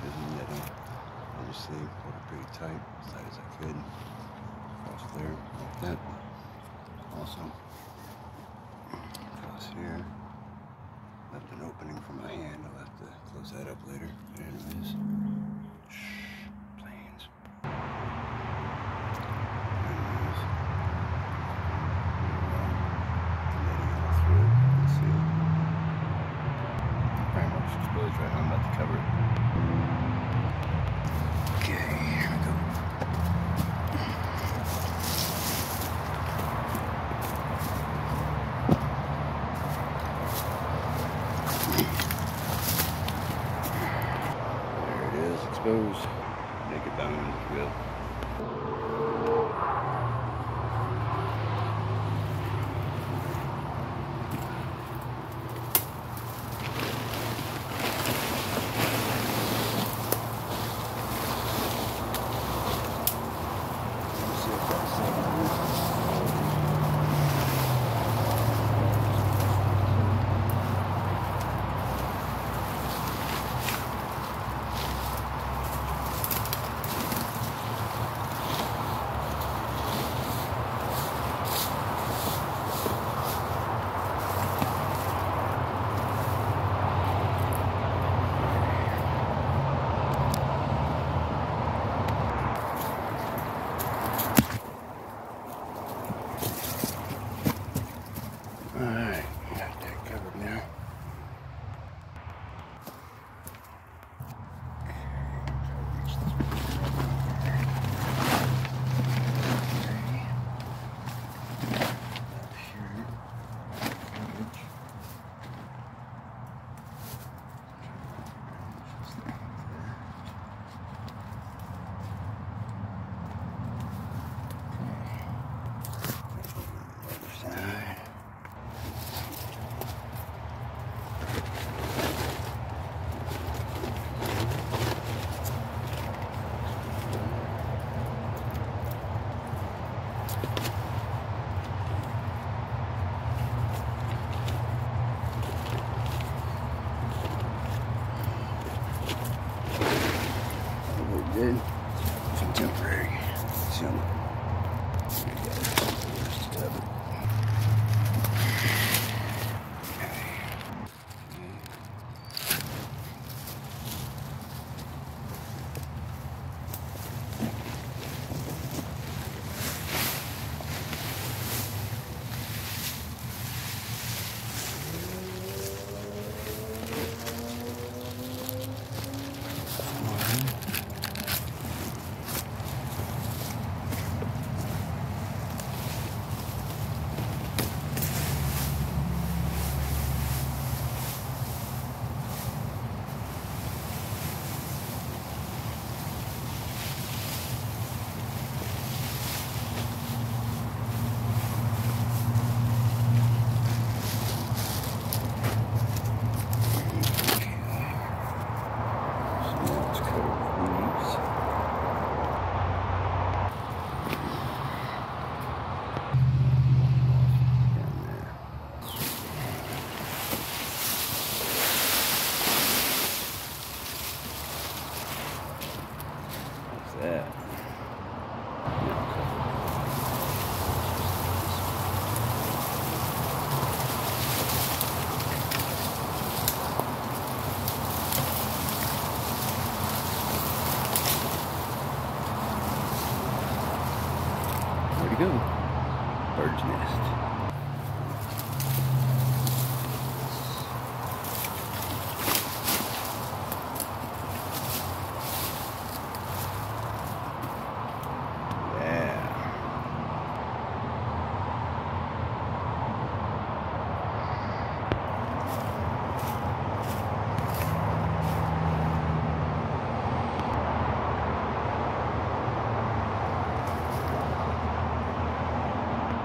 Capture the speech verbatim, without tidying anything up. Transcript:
branches and netting. Obviously, pulled it pretty tight, as tight as I could. Across there, like that. Also, across here. Left an opening for my hand. I'll have to close that up later. But anyways, shh, planes. Anyways, netting all through. You can see pretty much exposed right now. I'm about to cover it. Okay, here we go. Exposed, naked bones, real. Alright, got that covered now. Good. Some temporary. Some. That. Where'd he go? Bird's nest.